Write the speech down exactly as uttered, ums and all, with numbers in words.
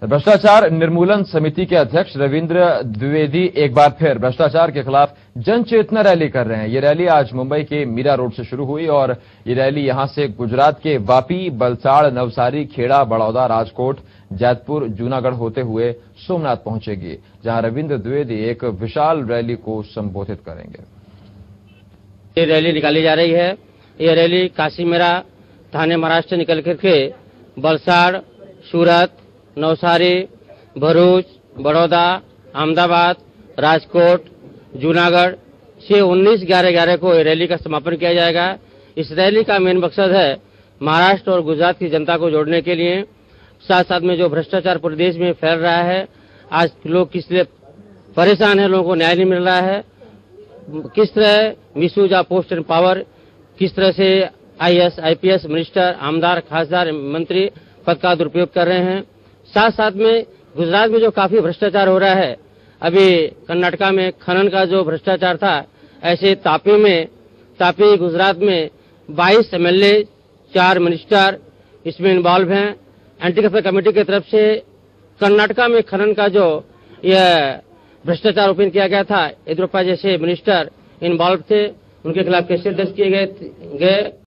भ्रष्टाचार निर्मूलन समिति के अध्यक्ष रविंद्र द्विवेदी एक बार फिर भ्रष्टाचार के खिलाफ जन चेतना रैली कर रहे हैं। ये रैली आज मुंबई के मीरा रोड से शुरू हुई और ये रैली यहां से गुजरात के वापी, बलसाड़, नवसारी, खेड़ा, बड़ौदा, राजकोट, जैतपुर, जूनागढ़ होते हुए सोमनाथ पहुंचेगी, जहां रविंद्र द्विवेदी एक विशाल रैली को संबोधित करेंगे। ये रैली निकाली जा रही है। ये रैली काशीमेरा थाने महाराष्ट्र से निकल करके बलसाड़, सूरत, नवसारी, भरूच, बड़ौदा, अहमदाबाद, राजकोट, जूनागढ़ से उन्नीस ग्यारह ग्यारह को रैली का समापन किया जाएगा। इस रैली का मेन मकसद है महाराष्ट्र और गुजरात की जनता को जोड़ने के लिए, साथ साथ में जो भ्रष्टाचार पूरे देश में फैल रहा है, आज लोग किस लिए परेशान है, लोगों को न्याय नहीं मिल रहा है, किस तरह misuse of post and power, किस तरह से आईएएस, आईपीएस, मिनिस्टर, आमदार, खासदार, मंत्री पद का दुरुपयोग कर रहे हैं। साथ साथ में गुजरात में जो काफी भ्रष्टाचार हो रहा है, अभी कर्नाटका में खनन का जो भ्रष्टाचार था, ऐसे तापी में तापी गुजरात में बाईस एमएलए, चार मिनिस्टर इसमें इन्वॉल्व हैं। एंटी करप्शन कमेटी की तरफ से कर्नाटका में खनन का जो यह भ्रष्टाचार ओपन किया गया था, येदियुरप्पा जैसे मिनिस्टर इन्वॉल्व थे, उनके खिलाफ केसेस दर्ज किए गए गए